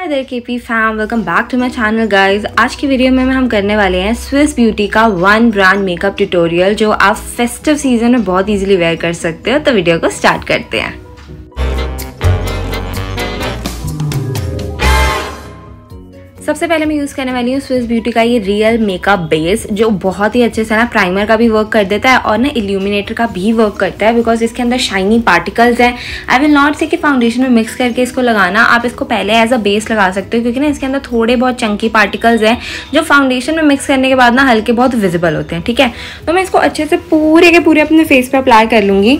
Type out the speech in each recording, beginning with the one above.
Hi there KP fam, welcome back to my channel guys. आज की video में हम करने वाले हैं स्विस ब्यूटी का वन ब्रांड मेकअप ट्यूटोरियल जो आप फेस्टिव सीजन में बहुत इजीली वेयर कर सकते हो। तो वीडियो को स्टार्ट करते हैं। सबसे पहले मैं यूज़ करने वाली हूँ स्विस ब्यूटी का ये रियल मेकअप बेस, जो बहुत ही अच्छे से ना प्राइमर का भी वर्क कर देता है और ना इल्यूमिनेटर का भी वर्क करता है, बिकॉज इसके अंदर शाइनी पार्टिकल्स हैं। आई विल नॉट से कि फाउंडेशन में मिक्स करके इसको लगाना, आप इसको पहले एज अ बेस लगा सकते हो, क्योंकि ना इसके अंदर थोड़े बहुत चंकी पार्टिकल्स हैं जो फाउंडेशन में मिक्स करने के बाद ना हल्के बहुत विजिबल होते हैं। ठीक है, तो मैं इसको अच्छे से पूरे के पूरे अपने फेस पर अप्लाई कर लूँगी।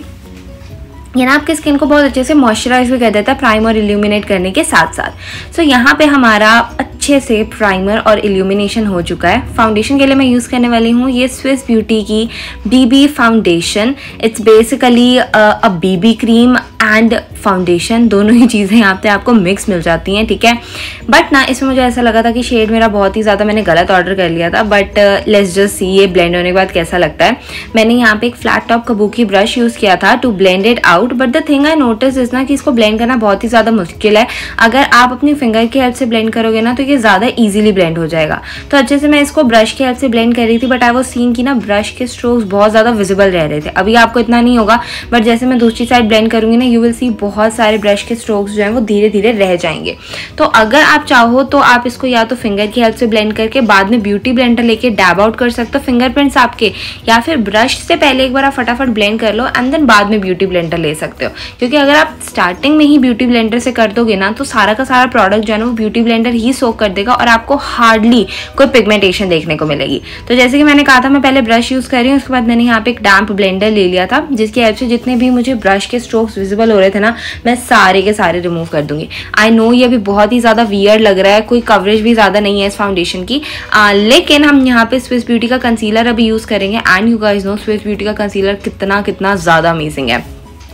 ये ना आपके स्किन को बहुत अच्छे से मॉइस्चराइज भी कर देता है प्राइमर और इल्यूमिनेट करने के साथ साथ। सो यहाँ पे हमारा अच्छे से प्राइमर और इल्यूमिनेशन हो चुका है। फाउंडेशन के लिए मैं यूज़ करने वाली हूँ ये स्विस ब्यूटी की BB foundation. It's basically a BB cream and foundation, दोनों ही चीज़ें यहाँ पे आपको मिक्स मिल जाती हैं। ठीक है, बट ना इसमें मुझे ऐसा लगा था कि शेड मेरा बहुत ही ज़्यादा मैंने गलत ऑर्डर कर लिया था, बट लेट्स जस्ट सी ये ब्लेंड होने के बाद कैसा लगता है। मैंने यहाँ पे एक flat top kabuki brush use किया था to blend it out, but the thing I notice is ना कि इसको ब्लेंड करना बहुत ही ज़्यादा मुश्किल है। अगर आप अपनी फिंगर की हेल्प से ब्लेंड करोगे ना तो ये ज़्यादा ईजिली ब्लेंड हो जाएगा। तो अच्छे से मैं इसको ब्रश की हेल्प से ब्लेंड कर रही थी, बट आई वाज सीन की ना ब्रश के स्ट्रोक्स बहुत ज़्यादा विजिबल रह रहे थे। अभी आपको इतना नहीं होगा, बट जैसे मैं दूसरी साइड ब्लेंड करूँगी ना, यू विल सी बहुत सारे ब्रश के स्ट्रोक्स जो हैं वो धीरे धीरे रह जाएंगे। तो अगर आप चाहो तो आप इसको या तो फिंगर की हेल्प से ब्लेंड करके बाद में ब्यूटी ब्लेंडर लेके डैब आउट कर सकते हो फिंगरप्रिंट्स आपके, या फिर ब्रश से पहले एक बार आप फटाफट ब्लेंड कर लो एंड देन बाद में ब्यूटी ब्लेंडर ले सकते हो। क्योंकि अगर आप स्टार्टिंग में ही ब्यूटी ब्लेंडर से कर दोगे ना तो सारा का सारा प्रोडक्ट जो है ना वो ब्यूटी ब्लेंडर ही सोक कर देगा और आपको हार्डली कोई पिगमेंटेशन देखने को मिलेगी। तो जैसे कि मैंने कहा था, मैं पहले ब्रश यूज़ कर रही हूँ, उसके बाद मैंने यहाँ पे एक डैम्प ब्लेंडर ले लिया था, जिसकी हेल्प से जितने भी मुझे ब्रश के स्ट्रोक्स विजिबल हो रहे थे ना, मैं सारे के सारे रिमूव कर दूंगी। आई नो ये अभी बहुत ही ज़्यादा वियर्ड लग रहा है, कोई कवरेज भी ज़्यादा नहीं है इस फाउंडेशन की, लेकिन हम यहाँ पे स्विस ब्यूटी का कंसीलर अभी यूज़ करेंगे। And you guys know Swiss beauty का कंसीलर कितना ज़्यादा अमेजिंग है।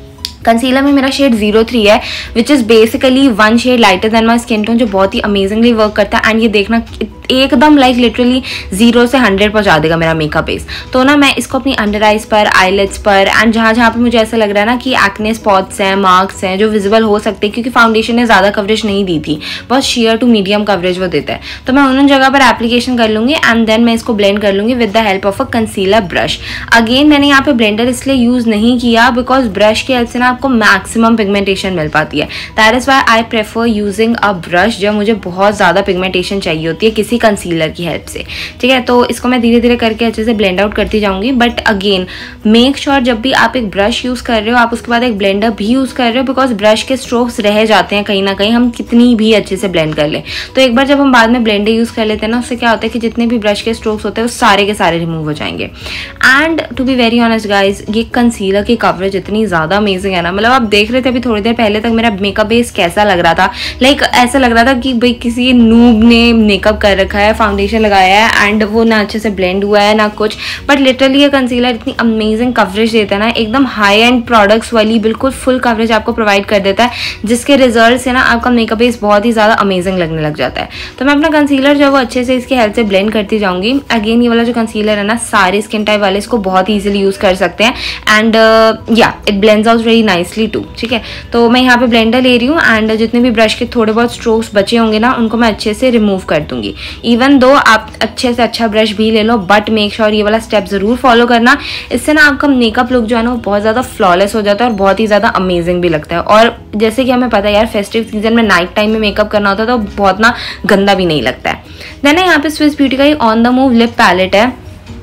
कंसीलर में मेरा शेड 03 है, which is basically one shade lighter than my skin tone, जो बहुत ही अमेजिंगली वर्क करता है। एंड ये देखना एकदम लाइक लिटरली 0 से 100 पहुंचा देगा मेरा मेकअप बेस। तो ना मैं इसको अपनी अंडर आइज पर, आईलिड्स पर एंड जहाँ पे मुझे ऐसा लग रहा है ना कि एक्ने स्पॉट्स हैं, मार्क्स हैं जो विजिबल हो सकते हैं, क्योंकि फाउंडेशन ने ज़्यादा कवरेज नहीं दी थी, बहुत शेयर टू मीडियम कवरेज वो देता है। तो मैं उन जगह पर एप्लीकेशन कर लूँगी एंड देन मैं इसको ब्लेंड कर लूँगी with the help of a concealer brush. Again मैंने यहाँ पे ब्लेंडर इसलिए यूज़ नहीं किया बिकॉज ब्रश की हेल्प से ना आपको मैक्सिमम पिगमेंटेशन मिल पाती है। That is why I prefer using a brush जब मुझे बहुत ज़्यादा पिगमेंटेशन चाहिए होती है किसी कंसीलर की हेल्प से। ठीक है, तो इसको मैं धीरे धीरे करके अच्छे से ब्लेंड आउट करती जाऊंगी। बट अगेन मेक श्योर जब भी आप एक ब्रश यूज़ कर रहे हो आप उसके बाद एक ब्लेंडर भी यूज़ कर रहे हो, बिकॉज ब्रश के स्ट्रोक्स रह जाते हैं कहीं ना कहीं, हम कितनी भी अच्छे से ब्लेंड कर लें। तो एक बार जब हम बाद में ब्लेंडर यूज़ कर लेते हैं ना, उससे क्या होता है कि जितने भी ब्रश के स्ट्रोक्स होते हैं वो सारे के सारे रिमूव हो जाएंगे। And to be very honest guys, ये कंसीलर की कवरेज इतनी ज़्यादा अमेजिंग है ना, मतलब आप देख रहे थे अभी थोड़ी देर पहले तक मेरा मेकअप बेस कैसा लग रहा था। लाइक ऐसा लग रहा था कि भाई किसी नूब ने मेकअप कर रखा है, फाउंडेशन लगाया है एंड वो ना अच्छे से ब्लेंड हुआ है ना कुछ। बट लिटरली ये कंसीलर इतनी अमेजिंग कवरेज देता है ना, एकदम हाई एंड प्रोडक्ट्स वाली बिल्कुल फुल कवरेज आपको प्रोवाइड कर देता है, जिसके रिजल्ट से ना आपका मेकअप बेस बहुत ही ज़्यादा अमेजिंग लगने लग जाता है। तो मैं अपना कंसीलर जो है वो अच्छे से इसकी हेल्प से ब्लेंड करती जाऊंगी। अगेन ये वाला जो कंसीलर है ना, सारे स्किन टाइप वाले इसको बहुत ही ईजिली यूज़ कर सकते हैं and yeah it blends out very nicely too. ठीक है, तो मैं यहाँ पे ब्लेंडर ले रही हूँ एंड जितने भी ब्रश के थोड़े बहुत स्ट्रोक्स बचे होंगे ना उनको मैं अच्छे से रिमूव कर दूंगी। इवन दो आप अच्छे से अच्छा ब्रश भी ले लो, बट मेक श्योर ये वाला स्टेप जरूर फॉलो करना। इससे ना आपका मेकअप लुक जो है ना वो बहुत ज़्यादा फ्लॉलेस हो जाता है और बहुत ही ज़्यादा अमेजिंग भी लगता है। और जैसे कि हमें पता है यार, फेस्टिव सीजन में नाइट टाइम में मेकअप करना होता है तो बहुत ना गंदा भी नहीं लगता है। देन यहाँ पे स्विस ब्यूटी का ये on the move lip palette है,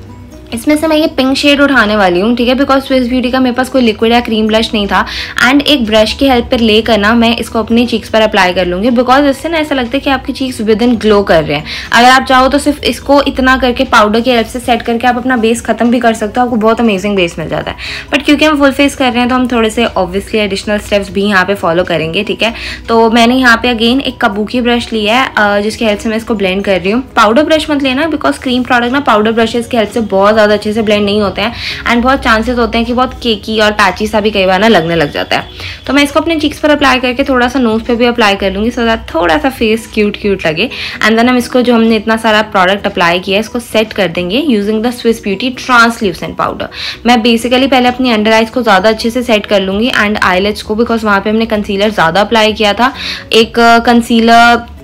इसमें से मैं ये पिंक शेड उठाने वाली हूँ। ठीक है, बिकॉज स्विस ब्यूटी का मेरे पास कोई लिक्विड या क्रीम ब्लश नहीं था एंड एक ब्रश की हेल्प पर ले करना मैं इसको अपनी चीक्स पर अप्लाई कर लूँगी, बिकॉज इससे ना ऐसा लगता है कि आपकी चीक्स विद इन ग्लो कर रहे हैं। अगर आप चाहो तो सिर्फ इसको इतना करके पाउडर की हेल्प से सेट करके आप अपना बेस खत्म भी कर सकते हो, आपको बहुत अमेजिंग बेस मिल जाता है। बट क्योंकि हम फुल फेस कर रहे हैं तो हम थोड़े से ऑब्वियसली एडिशनल स्टेप्स भी यहाँ पे फॉलो करेंगे। ठीक है, तो मैंने यहाँ पे अगेन एक कबूकी ब्रश लिया है जिसकी हेल्प से मैं इसको ब्लेंड कर रही हूँ। पाउडर ब्रश मत लेना, बिकॉज क्रीम प्रोडक्ट ना पाउडर ब्रशेज की हेल्प से बहुत ज़्यादा अच्छे से ब्लेंड होते हैं एंड बहुत चांसेस होते हैं कि बहुत केकी और पैची सा भी कई बार ना लगने लग जाता है। तो मैं इसको अपने चीक्स पर अप्लाई करके थोड़ा सा नोज पे भी अप्लाई कर लूंगी, सो दैट थोड़ा सा फेस क्यूट लगे। एंड देन हम इसको जो हमने इतना सारा प्रोडक्ट अप्लाई किया है इसको सेट कर देंगे using the Swiss beauty translucent powder. मैं बेसिकली पहले अपनी अंडर आइज को ज़्यादा अच्छे से सेट कर लूंगी एंड आईलिड्स को, बिकॉज वहाँ पे हमने कंसीलर ज़्यादा अप्लाई किया था। एक कंसीलर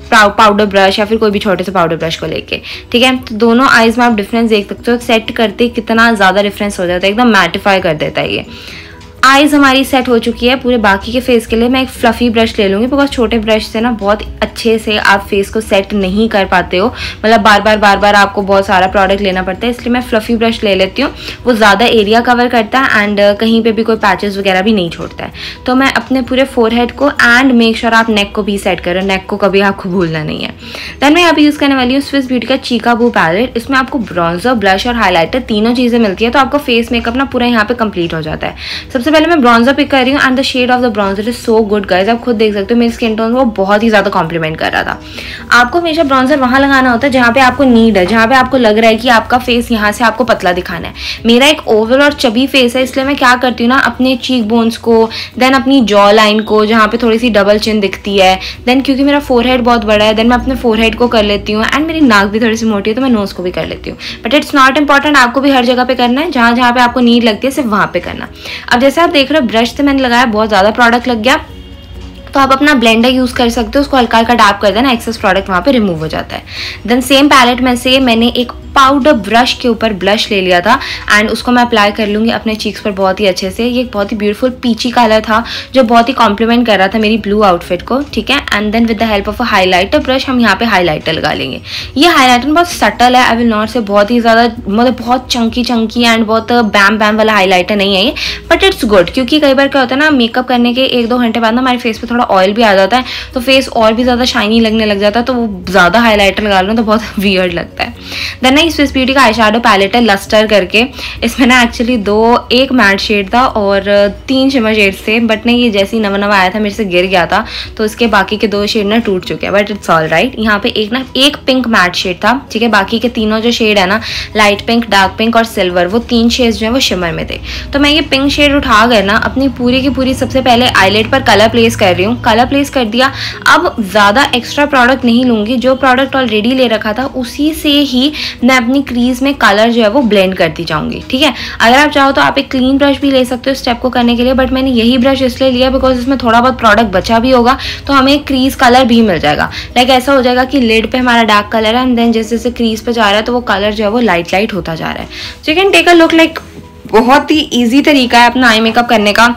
पाउडर ब्रश या फिर कोई भी छोटे से पाउडर ब्रश को लेके, ठीक है। तो दोनों आईज में आप डिफरेंस देख सकते हो, सेट करते कितना ज़्यादा डिफरेंस हो जाता है, एकदम मैटिफाई कर देता है ये। आईज हमारी सेट हो चुकी है। पूरे बाकी के फेस के लिए मैं एक फ्लफी ब्रश ले लूँगी, बिकॉज छोटे ब्रश से ना बहुत अच्छे से आप फेस को सेट नहीं कर पाते हो, मतलब बार बार आपको बहुत सारा प्रोडक्ट लेना पड़ता है, इसलिए मैं फ्लफी ब्रश ले लेती हूँ। वो ज़्यादा एरिया कवर करता है एंड कहीं पे भी कोई पैचेस वगैरह भी नहीं छोड़ता है। तो मैं अपने पूरे फोरहेड को एंड मेक श्योर आप नेक को भी सेट करो, नेक को कभी आपको भूलना नहीं है। देन मैं यहाँ पे यूज़ करने वाली हूँ स्विस ब्यूटी का चीका बू पैलेट। इसमें आपको ब्रॉन्जर, ब्लश और हाईलाइटर तीनों चीज़ें मिलती है, तो आपका फेस मेकअप ना पूरा यहाँ पे कंप्लीट हो जाता है। सबसे पहले मैं ब्रॉन्जर पिक कर रही हूँ and the shade of the bronzer is so good guys. आप खुद देख सकते हो मेरी स्किन टोन को बहुत ही ज़्यादा कॉम्प्लीमेंट कर रहा था। आपको हमेशा ब्रॉन्जर वहाँ लगाना होता है जहाँ पे आपको नीड है, जहाँ पे आपको लग रहा है कि आपका फेस यहाँ से आपको पतला दिखाना है। मेरा एक ओवल और चबी फेस है, इसलिए मैं क्या करती हूँ ना, अपने चीक बोन्स को, देन अपनी जॉ लाइन को जहाँ पे थोड़ी सी डबल चिन दिखती है, देन क्योंकि मेरा फोरहेड बहुत बड़ा है, देन मैं अपने फोरहेड को कर लेती हूँ एंड मेरी नाक भी थोड़ी सी मोटी है तो मैं नोज को भी कर लेती हूँ। बट इट्स नॉट इंपॉर्टेंट, आपको भी हर जगह पे करना है, जहाँ जहाँ पे आपको नीड लगती है सिर्फ वहाँ पे करना। अब जैसे आप देख रहे हो ब्रश से मैंने लगाया, बहुत ज़्यादा प्रोडक्ट लग गया, तो आप अपना ब्लेंडर यूज़ कर सकते हो, उसको हल्का हल्का डैप कर देना, एक्सेस प्रोडक्ट वहाँ पे रिमूव हो जाता है। देन सेम पैलेट में से मैंने एक पाउडर ब्रश के ऊपर ब्लश ले लिया था एंड उसको मैं अप्लाई कर लूँगी अपने चीक्स पर बहुत ही अच्छे से। ये एक बहुत ही ब्यूटीफुल पीची कलर था जो बहुत ही कॉम्प्लीमेंट कर रहा था मेरी ब्लू आउटफिट को, ठीक है। And then with the help of a highlighter brush हम यहाँ पे हाईलाइटर लगा लेंगे। ये हाईलाइटर बहुत सटल है, आई विल नॉट से बहुत ही ज़्यादा, मतलब बहुत चंकी एंड बहुत बैम वाला हाईलाइटर नहीं है ये, बट इट्स गुड। क्योंकि कई बार क्या होता है ना, मेकअप करने के 1-2 घंटे बाद ना हमारे फेस पे थोड़ा ऑयल भी आ जाता है, तो फेस और भी ज़्यादा शाइनी लगने लग जाता है, तो वो ज़्यादा हाईलाइटर लगा लो तो बहुत वियर्ड लगता है। देन स्विस ब्यूटी का आई शैडो पैलेट है लस्टर करके। इसमें ना एक्चुअली एक मैट शेड था और 3 शिमर शेड्स थे, बट नहीं, ये जैसे ही नवा आया था मेरे से गिर गया था, तो इसके बाकी के 2 शेड ना टूट चुके हैं, बट इट्स ऑल राइट। यहाँ पे एक पिंक मैट शेड था, ठीक है। बाकी के तीनों जो शेड है ना, लाइट पिंक, डार्क पिंक और सिल्वर, वो 3 शेड्स जो है वो शिमर में थे। तो मैं ये पिंक शेड उठा कर ना अपनी पूरी की पूरी सबसे पहले आईलेट पर कलर प्लेस कर रही हूँ। कलर प्लेस कर दिया। अब ज़्यादा एक्स्ट्रा प्रोडक्ट नहीं लूँगी, जो प्रोडक्ट ऑलरेडी ले रखा था उसी से ही मैं अपनी क्रीज में कलर जो है वो ब्लेंड करती जाऊंगी, ठीक है। अगर आप चाहो तो आप एक क्लीन ब्रश भी ले सकते हो स्टेप को करने के लिए, बट मैंने यही ब्रश इसलिए लिया बिकॉज इसमें थोड़ा बहुत प्रोडक्ट बचा भी होगा, तो हमें एक क्रीज कलर भी मिल जाएगा। लाइक ऐसा हो जाएगा कि लिड पे हमारा डार्क कलर है एंड देन जैसे जैसे क्रीज पे जा रहा है तो वो कलर जो है वो लाइट होता जा रहा है। So you can take a look. Like बहुत ही ईजी तरीका है अपना आई मेकअप करने का।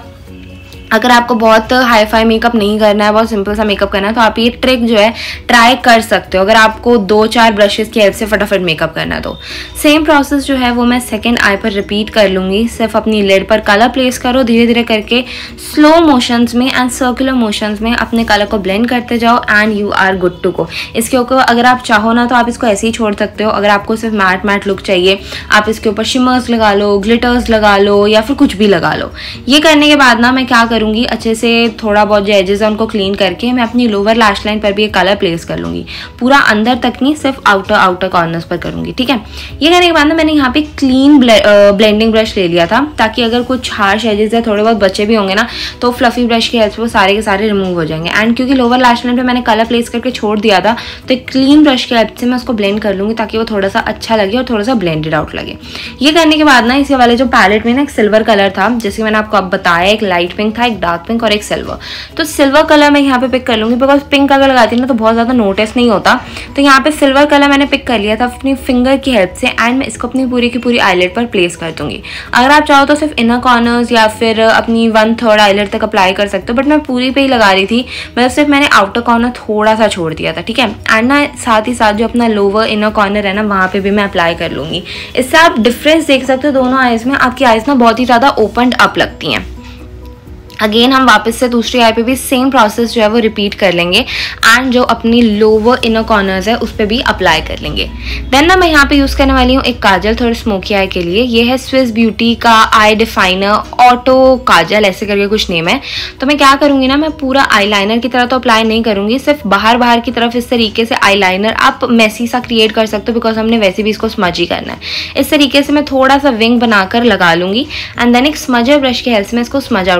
अगर आपको बहुत हाई फाई मेकअप नहीं करना है, बहुत सिंपल सा मेकअप करना है, तो आप ये ट्रिक जो है ट्राई कर सकते हो। अगर आपको 2-4 ब्रशेस की हेल्प से फटाफट मेकअप करना है तो सेम प्रोसेस जो है वो मैं सेकंड आई पर रिपीट कर लूँगी। सिर्फ अपनी लिड पर कलर प्लेस करो, धीरे धीरे करके स्लो मोशंस में एंड सर्कुलर मोशंस में अपने कलर को ब्लेंड करते जाओ and you are good to go. इसके ऊपर अगर आप चाहो ना तो आप इसको ऐसे ही छोड़ सकते हो। अगर आपको सिर्फ मैट लुक चाहिए, आप इसके ऊपर शिमर्स लगा लो, ग्लिटर्स लगा लो या फिर कुछ भी लगा लो। ये करने के बाद ना मैं क्या करूँगी, अच्छे से थोड़ा बहुत जो एजेस है उनको क्लीन करके मैं अपनी लोअर लैश लाइन पर भी एक कलर प्लेस कर लूँगी। पूरा अंदर तक नहीं, सिर्फ आउटर कॉर्नर्स पर करूँगी, ठीक है। ये करने के बाद ना मैंने यहाँ पे क्लीन ब्लेंडिंग ब्रश ले लिया था, ताकि अगर कुछ हार्श एजेस या थोड़े बहुत बचे भी होंगे ना तो फ्लफी ब्रश की हेल्प से वो सारे के सारे रिमूव हो जाएंगे। एंड क्योंकि लोअर लैश लाइन पर मैंने कलर प्लेस करके छोड़ दिया था, तो एक क्लीन ब्रश की हेल्प से मैं उसको ब्लेंड कर लूँगी ताकि वो थोड़ा सा अच्छा लगे और थोड़ा सा ब्लेंडेड आउट लगे। ये करने के बाद ना इसी वाले जो पैलेट में ना एक सिल्वर कलर था, जैसे मैंने आपको अब बताया, एक लाइट पिंक था, एक डार्क पिंक और एक सिल्वर। तो सिल्वर कलर मैं यहाँ पे पिक कर लूँगी बिकॉज पिंक अगर लगाती ना तो बहुत ज़्यादा नोटिस नहीं होता। तो यहाँ पे सिल्वर कलर मैंने पिक कर लिया था अपनी फिंगर की हेल्प से एंड मैं इसको अपनी पूरी की पूरी आईलेट पर प्लेस कर दूँगी। अगर आप चाहो तो सिर्फ इनर कॉर्नर्स या फिर अपनी 1/3 आईलेट तक अप्लाई कर सकते हो, बट मैं पूरी पे ही लगा रही थी, मतलब सिर्फ मैंने आउटर कॉर्नर थोड़ा सा छोड़ दिया था, ठीक है। एंड ना साथ ही साथ जो अपना लोअर इनर कॉर्नर है ना वहाँ पे भी मैं अप्लाई कर लूँगी। इससे आप डिफरेंस देख सकते हो दोनों आईज में, आपकी आईज ना बहुत ही ज़्यादा ओपन अप लगती हैं। अगेन हम वापस से दूसरी आई पे भी सेम प्रोसेस जो है वो रिपीट कर लेंगे एंड जो अपनी लोअर इनर कॉर्नर्स है उस पर भी अप्लाई कर लेंगे। देन ना मैं यहाँ पे यूज़ करने वाली हूँ एक काजल थोड़ी स्मोकी आई के लिए। ये है स्विस ब्यूटी का आई डिफाइनर ऑटो काजल, ऐसे करके कुछ नेम है। तो मैं क्या करूँगी ना, मैं पूरा आईलाइनर की तरह तो अप्लाई नहीं करूँगी, सिर्फ बाहर की तरफ इस तरीके से आईलाइनर आप मैसी सा क्रिएट कर सकते हो बिकॉज हमने वैसे भी इसको स्मज ही करना है। इस तरीके से मैं थोड़ा सा विंग बनाकर लगा लूँगी एंड देन एक स्मजर ब्रश की हेल्प से मैं इसको स्मज आउट कर दूँगी।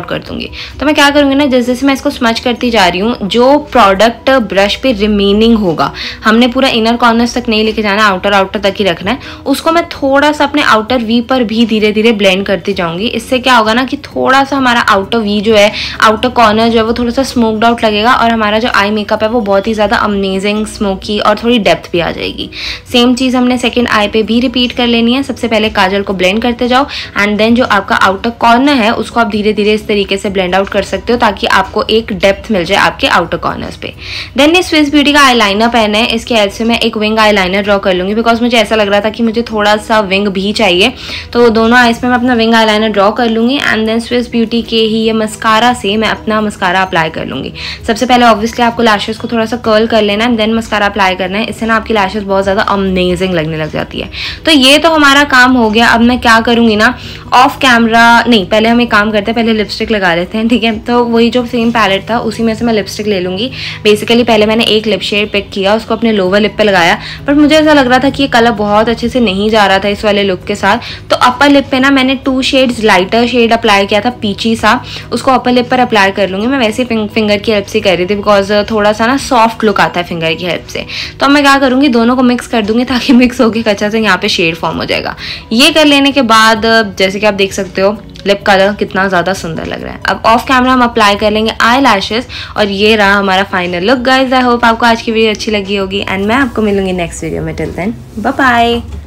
चाहिए। तो मैं क्या करूँगी ना, जैसे जैसे मैं इसको स्मच करती जा रही हूँ, जो प्रोडक्ट ब्रश पे रिमेनिंग होगा, हमने पूरा इनर कॉर्नर्स तक नहीं लेके जाना, आउटर तक ही रखना है, उसको मैं थोड़ा सा अपने आउटर वी पर भी धीरे धीरे ब्लेंड करती जाऊँगी। इससे क्या होगा ना कि थोड़ा सा हमारा आउटर वी जो है, आउटर कॉर्नर जो है वो थोड़ा सा स्मोक्ड आउट लगेगा और हमारा जो आई मेकअप है वो बहुत ही ज़्यादा अमेजिंग स्मोकी और थोड़ी डेप्थ भी आ जाएगी। सेम चीज़ हमने सेकंड आई पे भी रिपीट कर लेनी है। सबसे पहले काजल को ब्लेंड करते जाओ एंड देन जो आपका आउटर कॉर्नर है उसको आप धीरे धीरे इस तरीके से ब्लेंड आउट कर सकते हो ताकि आपको एक डेप्थ मिल जाए आपके आउटर कॉर्नर्स पे। देन ये स्विस ब्यूटी का आईलाइनर पेन है, इसके हेल्प से मैं एक विंग आईलाइनर ड्रॉ कर लूँगी बिकॉज मुझे ऐसा लग रहा था कि मुझे थोड़ा सा विंग भी चाहिए, तो दोनों आइज पे मैं अपना विंग आईलाइनर ड्रॉ कर लूँगी एंड देन स्विस ब्यूटी के ही ये मस्कारा से मैं अपना मस्कारा अप्लाई कर लूँगी। सबसे पहले ऑब्वियसली आपको लैशेस को थोड़ा सा कर्ल कर लेना है, देन मस्कारा अप्लाई करना है। इससे ना आपकी लैशेस बहुत ज़्यादा अमेजिंग लगने लग जाती है। तो ये तो हमारा काम हो गया। अब मैं क्या करूँगी ना, ऑफ कैमरा नहीं, पहले हम एक काम करते हैं, पहले लिपस्टिक लगा लेते हैं, ठीक है। तो वही जो सेम पैलेट था उसी में से मैं लिपस्टिक ले लूँगी। बेसिकली पहले मैंने एक लिप शेड पिक किया, उसको अपने लोअर लिप पे लगाया, बट मुझे ऐसा लग रहा था कि ये कलर बहुत अच्छे से नहीं जा रहा था इस वाले लुक के साथ, तो अपर लिप पे ना मैंने 2 शेड्स लाइटर शेड अप्लाई किया था, पीची सा, उसको अपर लिप पर अप्लाई कर लूँगी। मैं वैसे फिंगर की हेल्प से कर रही थी बिकॉज थोड़ा सा ना सॉफ्ट लुक आता है फिंगर की हेल्प से। तो मैं क्या करूँगी, दोनों को मिक्स कर दूँगी ताकि मिक्स होकर अच्छा से यहाँ पे शेड फॉर्म हो जाएगा। ये कर लेने के बाद जैसे कि आप देख सकते हो लिप कलर कितना ज़्यादा सुंदर लग रहा है। अब ऑफ कैमरा हम अप्लाई कर लेंगे आई लैशेस और ये रहा हमारा final look. Guys I hope आपको आज की वीडियो अच्छी लगी होगी एंड मैं आपको मिलूंगी नेक्स्ट वीडियो में। Till then bye bye.